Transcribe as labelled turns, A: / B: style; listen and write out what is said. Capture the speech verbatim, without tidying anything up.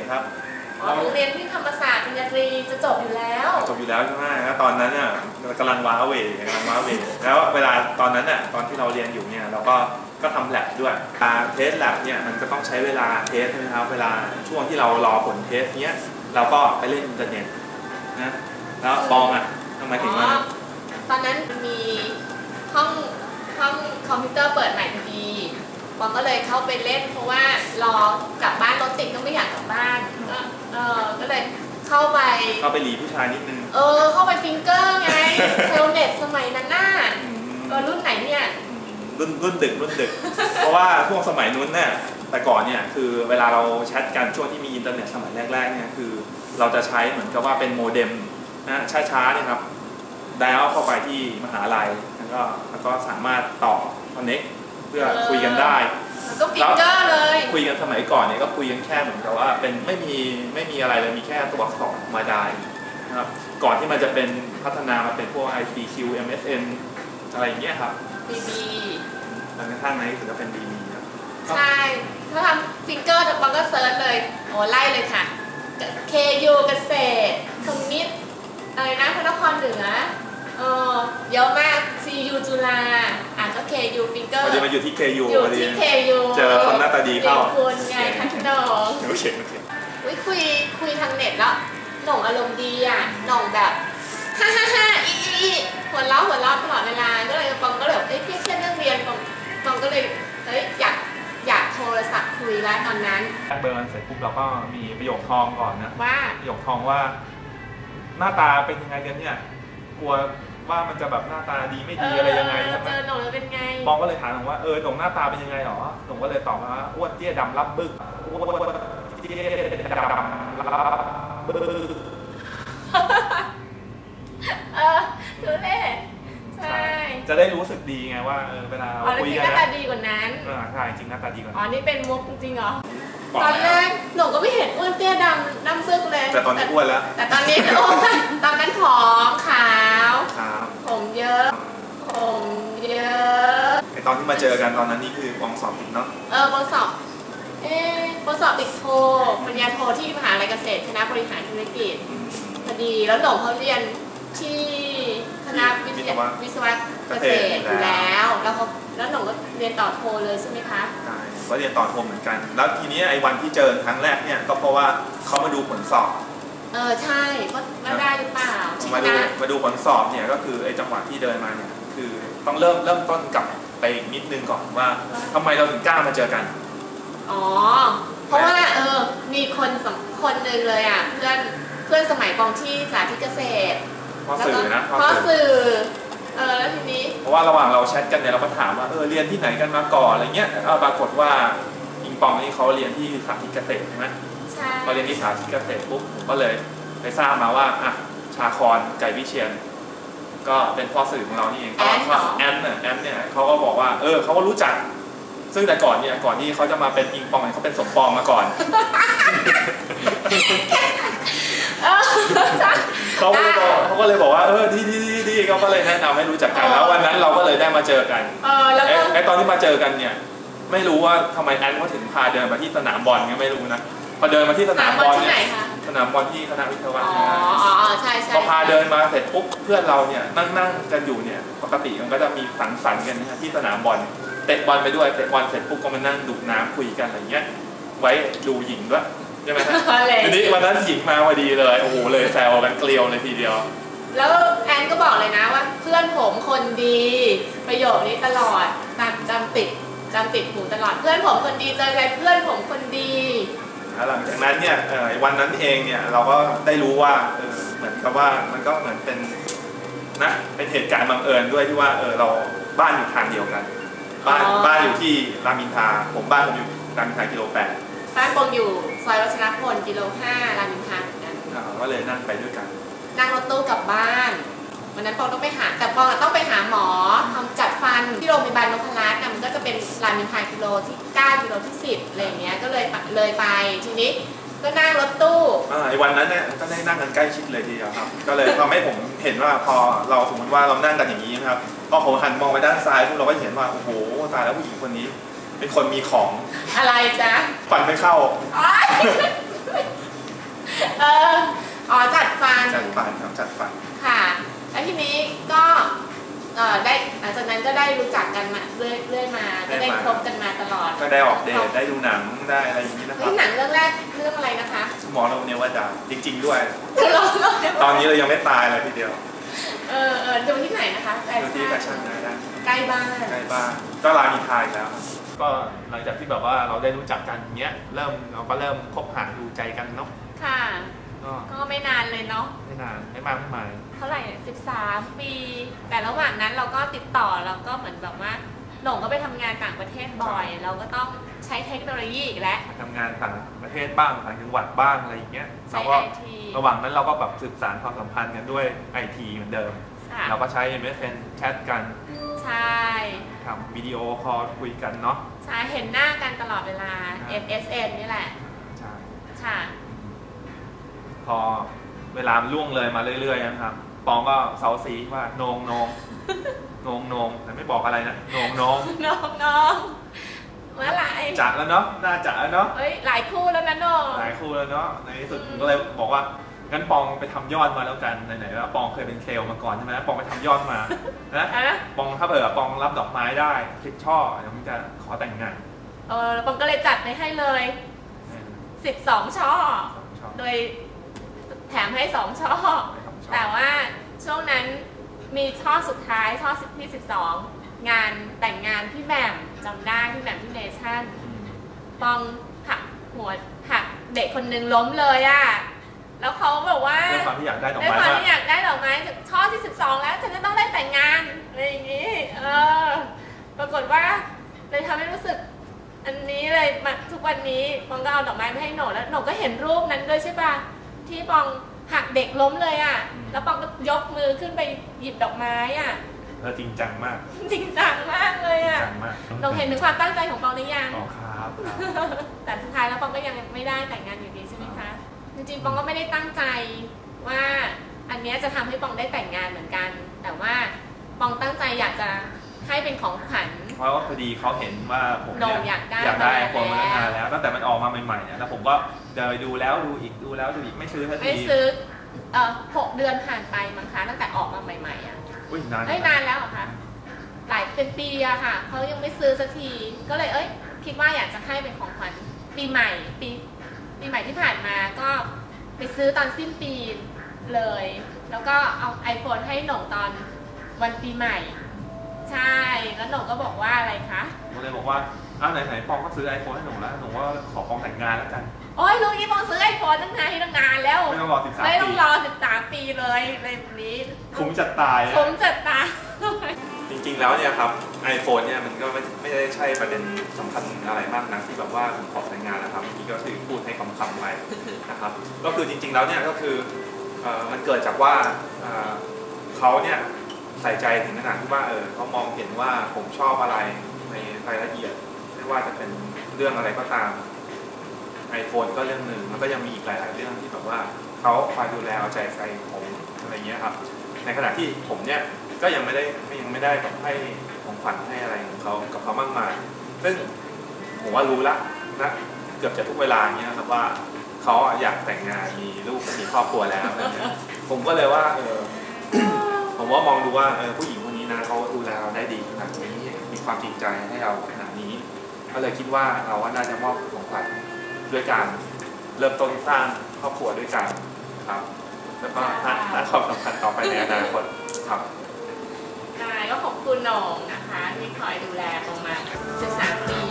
A: ครับ
B: โรงเรียนที่ธรรมศาสตร์ปริญญาตรีจะจบอยู่แล้ว
A: จบอยู่แล้วใช่ไหมแล้วตอนนั้นเนี่ยกำลังว้าเหวกำลังว้าเหวแล้วเวลาตอนนั้นน่ะตอนที่เราเรียนอยู่เนี่ยเราก็ก็ทำแลบด้วยการเทสแลบเนี่ยมันก็ต้องใช้เวลาเทสใช่ไหมครับเวลาช่วงที่เรารอผลเทสเนี้ยเราก็ไปเล่นอินเทอร์เน็ตนะแล้วปองอ่ะทำไมถึงมา
B: ตอนนั้นมีห้องห้องคอมพิวเตอร์เปิดใหม่พอดีปองก็เลยเข้าไปเล่นเพราะว่ารอกลับบ้านรถติดก็ไม่อยากกลับบ้านก็เออก็เลยเข้าไป
A: เข้าไปหลีผู้ชายนิดนึง
B: เออเข้าไปฟิงเกอร์ไงเทลเน็ตสมัยนั้นน่ะเออรุ่นไหนเนี่ย
A: รุ่นรุ่นดึกรุ่นดึกเพราะว่าพวกสมัยนู้นเนี่ยแต่ก่อนเนี่ยคือเวลาเราแชทกันช่วงที่มีอินเทอร์เน็ตสมัยแรกๆเนี่ยคือเราจะใช้เหมือนกับว่าเป็นโมเด็มนะช้าๆเนี่ยครับไดอัลเข้าไปที่มหาลัยแล้วก็แล้วก็สามารถต่อคอนเน็กเพื่อคุยกันได้
B: แล้วก็ฟิงเกอร์เลย
A: คุยกันสมัยก่อนเนี่ยก็คุยกันแค่เหมือนกับว่าเป็นไม่มีไม่มีอะไรเลยมีแค่ตัวอักษรมาได้นะครับก่อนที่มันจะเป็นพัฒนามาเป็นพวก ไอ ซี คิว เอ็ม เอส เอ็น อะไรอย่างเงี้ยครับ
B: บี บี
A: จนกระทั่งในที่สุดก็เป็น บี บี ครับ
B: ใช่ถ้าทำฟิงเกอร์บางก็เซิร์ชเลยโอ้ไล่เลยค่ะ เค ยู เกษตรคอมมิตอะไรนะพระนครเหนือเออเยอะมาก ซี ยู จุฬาอ่ะก็ เค ยู ฟิงเกอร์
A: พอดีมาอยู่ที่ เค ยู
B: อยู่ที่ เค ยู
A: เจอคนหน้าตาดีเข้า
B: คุณไงทักน้อง
A: โอเคโอเค
B: อุ้ยคุยคุยทางเน็ตแล้วหน่งอารมณ์ดีอ่ะหน่งแบบฮ่าฮ่าฮ่าอีอีหัวเราะหัวเราะตลอดเวลาก็เลยปองก็เลยเอ้ยเครียดเรื่องเรียนปองปองก็เลยเอ้ยอยากอยากโทรศัพท์คุยแล้วตอนนั้น
A: เบอร์มันเสร็จปุ๊บเราก็มีประโยคทองก่อนนะ
B: ว่า
A: ประโยคทองว่าหน้าตาเป็นยังไงกันเนี่ยกลัวว่ามันจะแบบหน้าตาดีไม่ดีอะไรยังไงใช่ไหม
B: เจอหน่งแล้วเป็นไง
A: มองก็เลยถามหน่งว่าเออหน่งหน้าตาเป็นยังไงหรอหน่งก็เลยตอบว่าอ้วนเตี้ยดำรับบึกอ้วนเตี้ยดำรับบึก
B: เออดูเล่ใช่
A: จะได้รู้สึกดีไงว่าเออเวลา
B: คุยกันหน้าตาดีกว่านั้น
A: เออใช่จริงหน้าตาดีกว่า
B: อ๋อนี่เป็นมุกจริงเหรอตอนแรกหนูก็ไม่เห็นอ้วนเตี้ยดำน้ำซึกเลย
A: แต่ตอนนี้อ้วนแล้ว
B: แต่ตอนนี้โอ้ตอนนั้นผอมขาวผมเยอะผมเยอะ
A: ไอตอนที่มาเจอกันตอนนั้นนี่คือปองสอบติดเนาะ
B: เออปองสอบเออปองสอบติดโทปริญญาโทที่มหาวิทยาลัยเกษตรคณะบริหารธุรกิจพอดีแล้วหนูเขาเรียนที่คณะวิศวะวิศวะเกษตรอยู่แล้วแล้วเขาแล้วหนูก็เรียนต่อโทเลยใช่ไหมคะ
A: ใช่ก็เรียนต่อโทเหมือนกันแล้วทีนี้ไอ้วันที่เจอครั้งแรกเนี่ยก็เพราะว่าเขามาดูผลสอบ
B: เออใช่ว่าได้หรือเปล่า
A: มาดูมาดูผลสอบเนี่ยก็คือไอ้จังหวะที่เดินมาเนี่ยคือต้องเริ่มเริ่มต้นกลับไปนิดนึงก่อนว่าทำไมเราถึงกล้ามาเจอกัน
B: อ๋อเพราะว่าเออมีคนสองคนหนึ่งเลยอ่ะเพื่อนเพื่อนสมัยปองที่สาธิตเกษตร
A: เพราะสื่อนะ
B: เพราะสื่อเออแล้วทีนี้
A: เพราะว่าระหว่างเราแชทกันเนี่ยเราก็ถามว่าเออเรียนที่ไหนกันมาก่อนอะไรเงี้ยก็ปรากฏว่าอิงปองนี่เขาเรียนที่สาธิตเกษตรใช่ไหม
B: ใช่
A: พอเรียนที่สาธิตเกษตรปุ๊บผมก็เลยไปทราบมาว่าอ่ะชาคอนไก่วิเชียรก็เป็นพ่อสื่อของเรานี่เอง
B: แอน
A: แอนเนี่ยแอนเนี่ยเขาก็บอกว่าเออเขาก็รู้จักซึ่งแต่ก่อนเนี่ยก่อนที่เขาจะมาเป็นอิงปองเนี่ยเขาเป็นสมปองมาก่อนเขาก็เลยบอกเขาก็เลยบอกว่าเออดีดีดีดีเขาก็เลยแนะนำให้รู้จักกันแล้ววันนั้นเราก็เลยได้มาเจอกันไอ้ตอนที่มาเจอกันเนี่ยไม่รู้ว่าทำไมแอนเขาถึงพาเดินมาที่สนามบอลก็ไม่รู้นะพอเดินมาที่สนามบอลเนี่ยสนามบอลที่คณะวิทยาศาสตร์
B: อ๋อใช่ใช่
A: พอพาเดินมาเสร็จปุ๊บเพื่อนเราเนี่ยนั่งนั่งกันอยู่เนี่ยปกติมันก็จะมีสังสรรค์กันนะที่สนามบอลเตะบอลไปด้วยเตะบอลเสร็จปุ๊บก็มานั่งดูน้ำคุยกันอะไรเงี้ยไว้ดูหญิงด้วยใช่ไหมฮะทีนี้วันนั้นหญิงมาพอดีเลยโอ้โหเลยแซวกันเกลียวเลยทีเดียว
B: แล้วแอนก็บอกเลยนะว่าเพื่อนผมคนดีประโยคนี้ตลอดจำจำติดจำติดหูตลอดเพื่อนผมคนดีเจออะไรเพื่อนผมคนดี
A: หลังจากนั้นเนี่ยวันนั้นเองเนี่ยเราก็ได้รู้ว่าเหมือนกับว่ามันก็เหมือนเป็นนะเป็นเหตุการณ์บังเอิญด้วยที่ว่าเออเราบ้านอยู่ทางเดียวกันบ้านบ้านอยู่ที่รามอินทราผมบ้านผมอยู่รามอินทรากิโลแปด
B: บ้านปองอยู่ซอยวัชรพลกิโลห้ารามอินทราเหมือนกัน
A: ก็เลยนั่งไปด้วยกัน
B: นั่งรถตู้กลับบ้านวันนั้นปองต้องไปหาแต่ปองต้องไปหาหมอทำจัดฟันที่โรงพยาบาลนพรัตน์มันก็จะเป็นรามอินทรากิโลที่เก้ากิโลที่สิบอะไรอย่างเงี้ยก็เลยเลยไปทีนี้ก็นั่งรถตู้
A: ไอ้วันนั้นเนี่ยก็ได้นั่งกันใกล้ชิดเลยทีเดียวครับก็เลยทำให้ผมเห็นว่าพอเราสมมติว่าเรานั่งกันอย่างนี้นะครับพอผมหันมองไปด้านซ้ายพวกเราก็เห็นว่าโอ้โหตายแล้วผู้หญิงคนนี้เป็นคนมีของ
B: อะไรจ๊ะ
A: ฟันไม่เข้า
B: เอออ๋อจัดฟัน
A: จัดฟันครับจัดฟัน
B: ค่ะแล้วทีนี้ก็เออได้หลังจากนั้นก็ได้รู้จักกันมาเรื่อยเรื่อยมาก็ได้คบกันมาตลอด
A: ก็ได้ออกเดทได้ดูหนังได้อะไรอย่างนี้นะครับ
B: หนังเรื่องแรกเรื่องอะไรนะคะ
A: หมอเราเนี่ยว่าจะจริงๆด้วยตอนนี้เรายังไม่ตายเลยทีเดียว
B: เออเออดูที่ไหนนะคะ
A: ดูที่แฟชั่นนะได้
B: ใกล้บ้าน
A: ใกล้บ้านก็รามอินทราแล้วก็หลังจากที่แบบว่าเราได้รู้จักกันเนี้ยเริ่มเราก็เริ่มคบหาดูใจกันเนาะ
B: ค่ะก็ไม่นานเลยเนาะ
A: ไม่นานไม่มากไม่มาย
B: เท่าไหร่สิบสามปีแต่ระหว่างนั้นเราก็ติดต่อเราก็เหมือนแบบว่าหลงก็ไปทำงานต่างประเทศบ่อยเราก็ต้องใช้เทคโนโลยีอีกแล้ว
A: ทำงานต่างประเทศบ้างต่างจังหวัดบ้างอะไรอย่างเงี้ยเราก็ระหว่างนั้นเราก็แบบสืบสานความสัมพันธ์กันด้วยไอทีเหมือนเดิมเราก็ใช้ เอ็ม เอส เอ็น แชทกัน
B: ใช่
A: ทำวิดีโอคอลคุยกันเนาะ
B: ใช่เห็นหน้ากันตลอดเวลา เอ็ม เอส เอ็น นี่แหละ
A: ใช่
B: ใช่
A: พอเวลาล่วงเลยมาเรื่อยๆนะครับปองก็เซาซีว่าโนงโนงโนงโนงแต่ไม่บอกอะไรนะโนงโนง
B: โนงโนงเมื่อไหร่
A: จัดแล้วเนาะน่าจัดแล้วเนาะ
B: เอ้ยหลายคู่แล้วนะโนง
A: หลายคู่แล้วเนาะในที่สุดผมก็เลยบอกว่างั้นปองไปทำยอดมาแล้วกันไหนๆว่าปองเคยเป็นเซลล์มาก่อนใช่ไหมปองไปทำยอดมานะปองถ้าเผื่อปองรับดอกไม้ได้สิบช่อเดี๋ยวมันจะขอแต่งงาน
B: เออปองก็เลยจัดไปให้เลยสิบสองช่อโดยแถมให้สองช่อแต่ว่าช่วงนั้นมีช่อสุดท้ายช่อที่สิบสองงานแต่งงานพี่แหม่มจำได้พี่แหม่มที่เนชั่นปองหักหัวหักเด็กคนนึงล้มเลยอะแล้วเขาบอกว่า
A: ด้วยความที่อยากได้ดอกไม้
B: ด้วยความที่อยากได้ดอกไม้ช่อที่สิบสองแล้วฉันจะต้องได้แต่งงานอะไรอย่างนี้เออปรากฏว่าเลยทำให้รู้สึกอันนี้เลยมาทุกวันนี้ปองก็เอาดอกไม้มาให้หนูแล้วหนูก็เห็นรูปนั้นด้วยใช่ป่ะที่ปองหักเด็กล้มเลยอ่ะแล้วปองก็ยกมือขึ้นไปหยิบดอกไม้อ่ะ
A: เออจริงจังมาก
B: จริงจังมากเลยอ่ะ
A: จริงจังมาก
B: หนูเห็นถึงความตั้งใจของปองหรือยัง
A: อ๋อครับ
B: แต่สุดท้ายแล้วปองก็ยังไม่ได้แต่งงานอยู่ดีใช่ไหมคะจริงๆปองก็ไม่ได้ตั้งใจว่าอันนี้จะทำให้ปองได้แต่งงานเหมือนกันแต่ว่าปองตั้งใจอยากจะให้เป็นของขวัญ
A: เพราะว่าพอดีเขาเห็นว่าผม
B: เนี่ยอยากได้
A: อยากได้โฟนมานานแล้วตั้งแต่มันออกมาใหม่ๆเนี่ยแล้วผมก็เดินไปดูแล้วดูอีกดูแล้วดูอีกไม่ซื้อทันที
B: ไม่ซื้อเอ่อหกเดือนผ่านไปมั้งคะตั้งแต่ออกมาใหม่ๆอ่ะ
A: อุ้ยนาน
B: ไม่นานแล้วเหรอคะหลายเป็นปีอะค่ะเขายังไม่ซื้อสักทีก็เลยเอ้ยคิดว่าอยากจะให้เป็นของขวัญปีใหม่ปีปีใหม่ที่ผ่านมาก็ไปซื้อตอนสิ้นปีเลยแล้วก็เอา iPhone ให้หน่งตอนวันปีใหม่ใช่แล้วหน่งก็บอกว่าอะไรคะ
A: ผมเลยบอกว่าอ้าวไหนๆปองก็ซื้อ iPhone ให้หน่งแล้วหน่งว่าขอปองแต่งงานแล้วกัน
B: โอ้ยลูกนี่ปองซื้อ iPhone ตั้งนานตั้งนานแล้ว
A: ไม่ต้องรอสิบสามปี
B: ไม่ต้องรอสิบสามปีเลยในนี้
A: คุ้มจัดตาย
B: คุ้มจัดตาย
A: จริงๆแล้วเนี่ยครับ iPhone เนี่ยมันก็ไม่ไม่ได้ใช่ประเด็นสำคัญอะไรมากนะที่แบบว่าผมขอแต่งงานนะครับนี่ก็คือพูดให้คำๆไปนะครับก็คือจริงๆแล้วเนี่ยก็คือมันเกิดจากว่าเขาเนี่ยใส่ใจถึงขนาดที่ว่าเออเขามองเห็นว่าผมชอบอะไรในรายละเอียดไม่ว่าจะเป็นเรื่องอะไรก็ตาม iPhone ก็เรื่องหนึ่งแล้วก็ยังมีอีกหลายๆเรื่องที่แบบว่าเขาคอยดูแลเอาใจใส่ผมอะไรเงี้ยครับในขณะที่ผมเนี่ยก็ยังไม่ได้ยังไม่ได้แบบให้ของขวัญให้อะไรของเขากับเขามากมายซึ่งผมว่ารู้ละนะเกือบจะทุกเวลาเงี้ยครับว่าเขาอยากแต่งงานมีลูกมีครอบครัวแล้วอะไรเงี้ยผมก็เลยว่าเออผมว่ามองดูว่าเออผู้หญิงคนนี้นะเขาดูแลเราได้ดีขนาดนี้มีความจริงใจให้เราขนาดนี้ก็เลยคิดว่าเราว่าน่าจะมอบของขวัญด้วยการเริ่มต้นสร้างครอบครัวด้วยกันครับแล้วก็สร้างความสัมพันธ์ต่อไปในอนาคตครับ
B: ได้ก็ขอบคุณน้องนะคะที่คอยดูแลประมาณสิบสามปี